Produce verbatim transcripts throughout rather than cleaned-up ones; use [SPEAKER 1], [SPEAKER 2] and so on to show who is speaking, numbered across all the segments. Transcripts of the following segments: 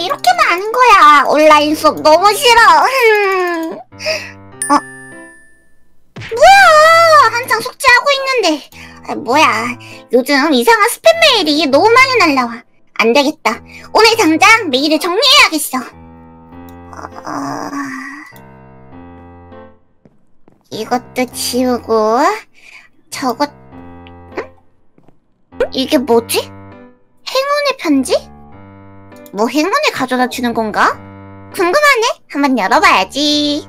[SPEAKER 1] 이렇게 많은 거야? 온라인 수업 너무 싫어. 어? 뭐야? 한창 숙제하고 있는데. 아, 뭐야? 요즘 이상한 스팸 메일이 너무 많이 날라와. 안 되겠다. 오늘 당장 메일을 정리해야겠어. 어... 이것도 지우고 저것... 응? 이게 뭐지? 행운의 편지? 뭐 행운을 가져다 주는 건가? 궁금하네. 한번 열어봐야지.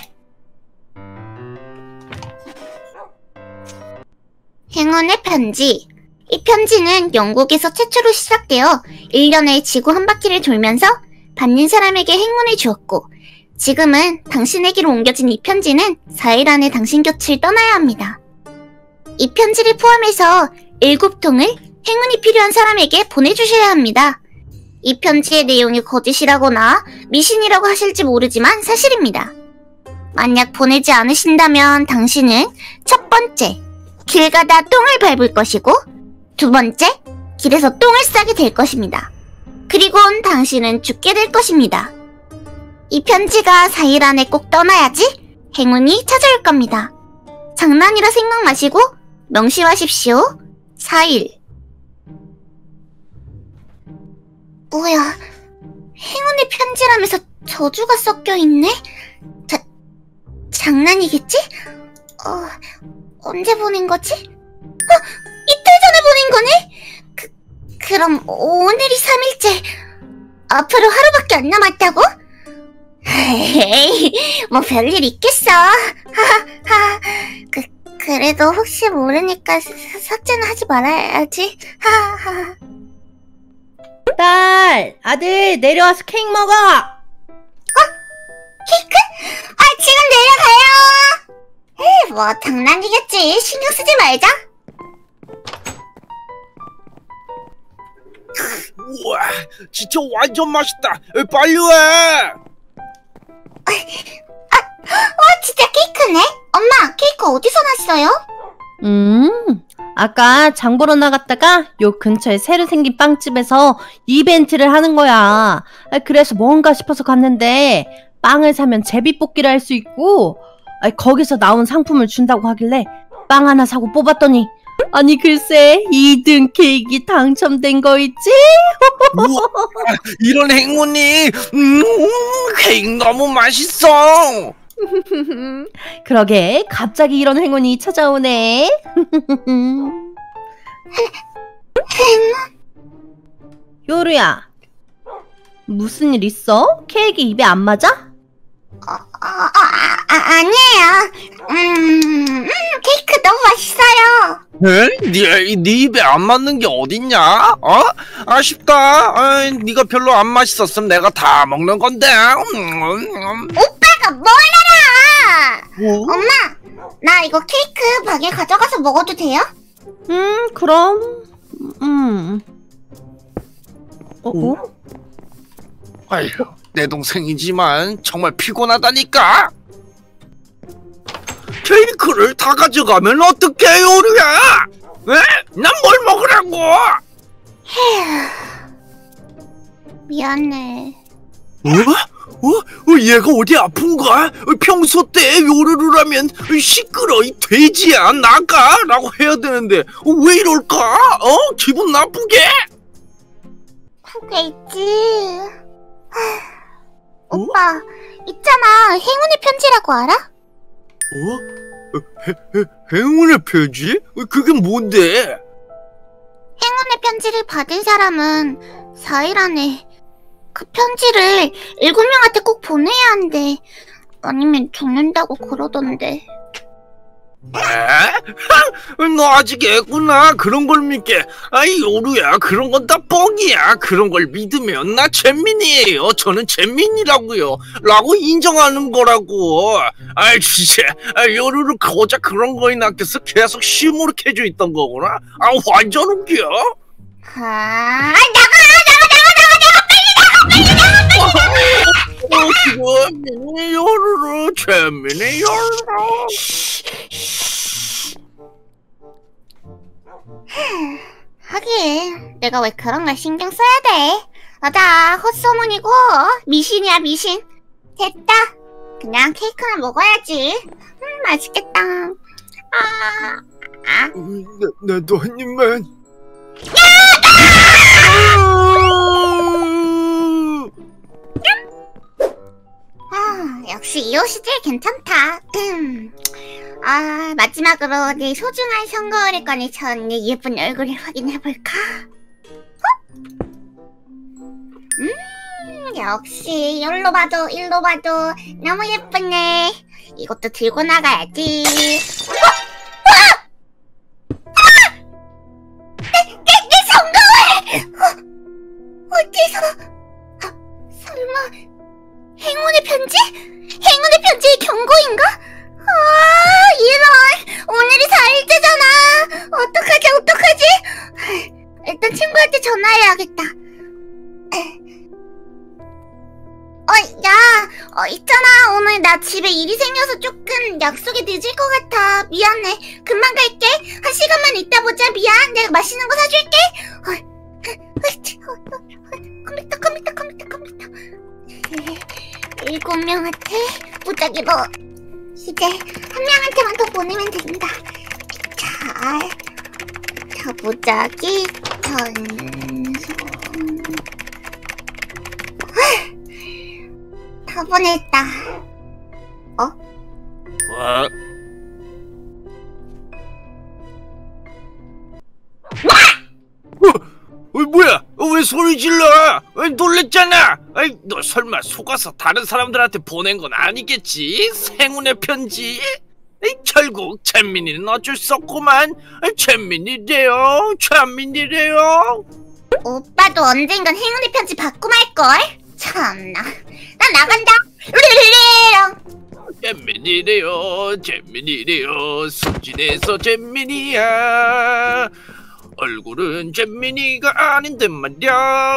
[SPEAKER 1] 행운의 편지. 이 편지는 영국에서 최초로 시작되어 일 년에 지구 한 바퀴를 돌면서 받는 사람에게 행운을 주었고, 지금은 당신에게로 옮겨진 이 편지는 사 일 안에 당신 곁을 떠나야 합니다. 이 편지를 포함해서 일곱 통을 행운이 필요한 사람에게 보내주셔야 합니다. 이 편지의 내용이 거짓이라거나 미신이라고 하실지 모르지만 사실입니다. 만약 보내지 않으신다면 당신은 첫 번째, 길 가다 똥을 밟을 것이고, 두 번째, 길에서 똥을 싸게 될 것입니다. 그리고는 당신은 죽게 될 것입니다. 이 편지가 사 일 안에 꼭 떠나야지 행운이 찾아올 겁니다. 장난이라 생각 마시고 명심하십시오. 사 일. 뭐야, 행운의 편지라면서 저주가 섞여있네? 자, 장난이겠지? 어, 언제 보낸 거지? 어, 이틀 전에 보낸 거네? 그, 그럼 오늘이 삼 일째. 앞으로 하루밖에 안 남았다고? 에이, 뭐 별일 있겠어. 하하하. 그, 그래도 혹시 모르니까 삭제는 하지 말아야지. 하하하.
[SPEAKER 2] 딸, 아들 내려와서 케이크 먹어.
[SPEAKER 1] 어? 케이크? 아, 지금 내려가요. 에이, 뭐 장난이겠지. 신경 쓰지 말자.
[SPEAKER 3] 우와, 진짜 완전 맛있다. 빨리 와.
[SPEAKER 1] 아, 와, 진짜 케이크네? 엄마, 케이크 어디서 났어요?
[SPEAKER 2] 음, 아까 장 보러 나갔다가 요 근처에 새로 생긴 빵집에서 이벤트를 하는 거야. 그래서 뭔가 싶어서 갔는데 빵을 사면 제비뽑기를 할 수 있고, 거기서 나온 상품을 준다고 하길래 빵 하나 사고 뽑았더니, 아니 글쎄 이 등 케이크 당첨된 거 있지?
[SPEAKER 3] 우와, 이런 행운이. 음, 케이크 너무 맛있어.
[SPEAKER 2] 그러게 갑자기 이런 행운이 찾아오네. 요루야, 무슨 일 있어? 케이크 입에 안 맞아?
[SPEAKER 1] 어, 어, 어, 아, 아, 아니에요. 음, 음, 케이크 너무 맛있어요.
[SPEAKER 3] 에? 네, 네 입에 안 맞는 게 어딨냐? 어? 아쉽다. 아, 네가 별로 안 맛있었으면 내가 다 먹는 건데. 음.
[SPEAKER 1] 오빠가 뭘 알아?
[SPEAKER 3] 어?
[SPEAKER 1] 엄마, 나 이거 케이크 방에 가져가서 먹어도 돼요?
[SPEAKER 2] 음, 그럼. 음. 어? 어?
[SPEAKER 3] 아휴, 내 동생이지만 정말 피곤하다니까. 케이크를 다 가져가면 어떡해, 요루야? 에? 난 뭘 먹으라고?
[SPEAKER 1] 휴, 미안해.
[SPEAKER 3] 어? 어? 어? 얘가 어디 아픈가? 평소 때 요루루라면 시끄러, 이 돼지야, 나가! 라고 해야 되는데 왜 이럴까? 어? 기분 나쁘게?
[SPEAKER 1] 그게 있지. 오빠, 있잖아. 행운의 편지라고 알아?
[SPEAKER 3] 어? 해, 해, 행운의 편지? 그게 뭔데?
[SPEAKER 1] 행운의 편지를 받은 사람은 사 일 안에 그 편지를 일곱 명한테 꼭 보내야 한대. 아니면 죽는다고 그러던데.
[SPEAKER 3] 에? 너 아직 애구나. 그런 걸 믿게. 아이, 요루야, 그런 건 다 뻥이야. 그런 걸 믿으면 나 잼민이에요. 저는 잼민이라고요. 라고 인정하는 거라고. 아이, 진짜 요루루 고작 그런 거에 낚여서 계속 시무룩해져 있던 거구나. 아, 완전 웃겨.
[SPEAKER 1] 아, 나가! 나가! 나가! 나가! 빨리 나가! 빨리 나가! 빨리 나가!
[SPEAKER 3] 어, 지금 요루루, 잼민이 요루루.
[SPEAKER 1] 하긴 내가 왜 그런 걸 신경 써야 돼? 맞아, 헛소문이고 미신이야 미신. 됐다. 그냥 케이크나 먹어야지. 음, 맛있겠다. 아, 아.
[SPEAKER 3] 음, 나, 나도 한 입만.
[SPEAKER 1] 아, 역시 이 옷이 제일 괜찮다. 음. 아, 마지막으로 내 소중한 선거을권이 전 내 예쁜 얼굴을 확인해볼까? 음, 역시 일로 봐도 일로 봐도 너무 예쁘네. 이것도 들고 나가야지. 어? 아! 아! 내, 내, 내 선거을! 어, 어디서? 아, 설마 행운의 편지? 행운의 편지의 경고인가? 아, 이런! 오늘이 사 일째잖아! 어떡하지, 어떡하지? 일단 친구한테 전화해야겠다. 어, 야, 어, 있잖아. 오늘 나 집에 일이 생겨서 조금 약속이 늦을 것 같아. 미안해. 금방 갈게. 한 시간만 있다 보자. 미안. 내가 맛있는 거 사줄게. 어, 어, 어, 어, 컴퓨터, 컴퓨터, 컴퓨터, 컴퓨터. 일곱 명한테 무작위로 이제 한 명한테만 더 보내면 된다. 자, 자 무작위 전송. 다 보냈다. 어?
[SPEAKER 3] 와. 어, 뭐야? 어, 왜 소리 질러? 어, 놀랬잖아. 아이, 너 설마 속아서 다른 사람들한테 보낸 건 아니겠지? 행운의 편지? 에이, 결국 잼민이는 어쩔 수 없구만. 잼민이래요. 잼민이래요.
[SPEAKER 1] 오빠도 언젠간 행운의 편지 받고 말걸? 참나. 나 나간다. 르르르르.
[SPEAKER 3] 잼민이래요. 잼민이래요. 수진에서 잼민이야. 얼굴은 잼민이가 아닌데 말이야.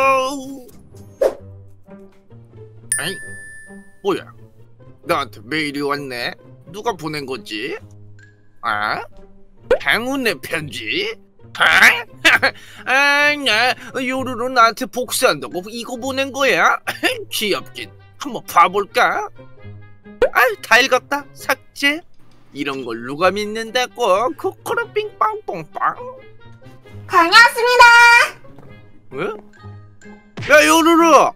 [SPEAKER 3] 아이, 뭐야? 나한테 메일이 왔네. 누가 보낸 거지? 아? 행운의 편지? 아? 아, 나 요루루 나한테 복수한다고 이거 보낸 거야? 귀엽긴. 한번 봐볼까? 아, 다 읽었다. 삭제. 이런 걸 누가 믿는다고? 코코로 빙빵뽕빵.
[SPEAKER 1] 다녀왔습니다.
[SPEAKER 3] 왜? 야, 요루루!
[SPEAKER 1] 아,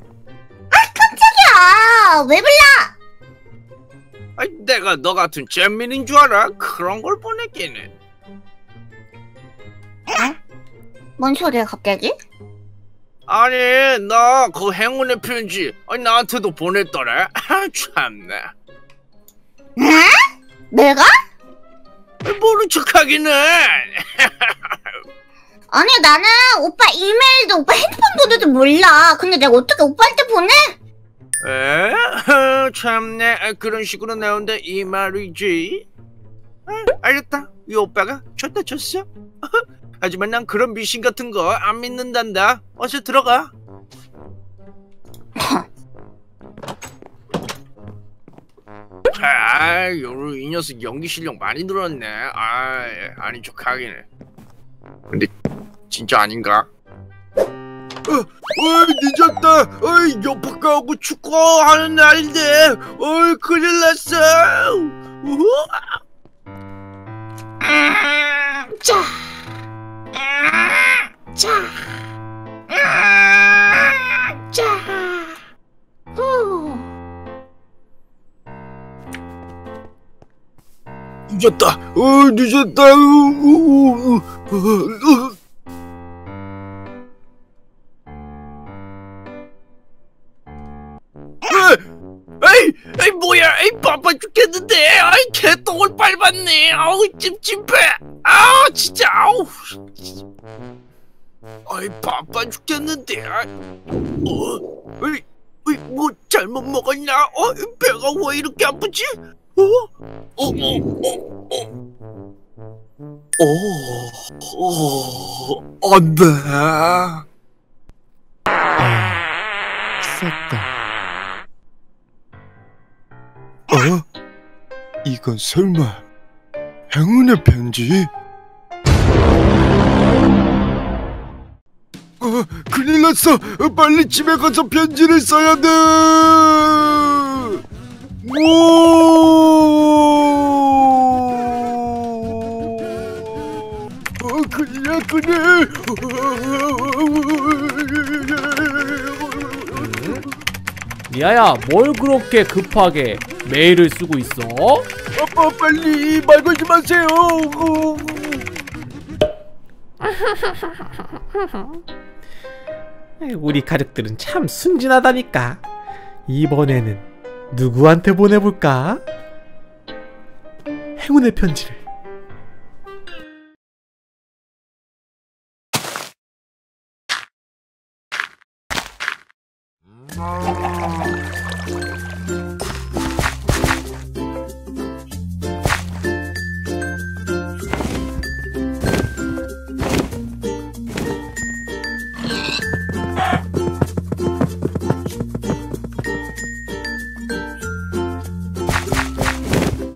[SPEAKER 1] 깜짝이야. 왜 불러?
[SPEAKER 3] 아이, 내가 너 같은 잼민인 줄 알아? 그런 걸 보냈기는.
[SPEAKER 1] 에? 뭔 소리야 갑자기?
[SPEAKER 3] 아니, 너 그 행운의 편지 아니, 나한테도 보냈더래. 아, 참나.
[SPEAKER 1] 에? 내가?
[SPEAKER 3] 모른 척하기는.
[SPEAKER 1] 아니 나는 오빠 이메일도 오빠 핸드폰 번호도 몰라. 근데 내가 어떻게 오빠한테 보내?
[SPEAKER 3] 에? 아, 참네. 아, 그런 식으로 나온다 이 말이지. 아, 알겠다. 이 오빠가 줬다 줬어. 하지만 난 그런 미신 같은 거 안 믿는단다. 어서 들어가. 아, 요로 이 녀석 연기 실력 많이 늘었네. 아, 아닌 척하기네. 근데 진짜 아닌가? 어, 어, 늦었다. 어이, 옆학가하고 축구하는 날인데, 어이, 큰일 났어. 우후. 아, 자, 아, 자, 아, 자, 후. 늦었다. 어, 늦었다. 우, 우, 우, 우. 에이, 에이, 뭐야? 에이, 바빠 죽겠는데. 아이, 개똥을 밟았네. 아우, 찜찜해. 아우, 진짜. 아우. 아이, 바빠 죽겠는데. 아, 어, 에이, 에이, 뭐 잘못 먹었나? 어, 배가 왜 이렇게 아프지? 어? 어, 어, 어, 어. 어, 안 돼.
[SPEAKER 4] 쌌다. 어? 이건 설마 행운의 편지? 어? 큰일 났어. 어, 빨리 집에 가서 편지를 써야 돼. 오! 어, 큰일 났구나.
[SPEAKER 5] 리아야, 뭘 그렇게 급하게 메일을 쓰고 있어?
[SPEAKER 4] 아빠 빨리 말 걸지 마세요.
[SPEAKER 5] 우리 가족들은 참 순진하다니까. 이번에는 누구한테 보내볼까? 행운의 편지를.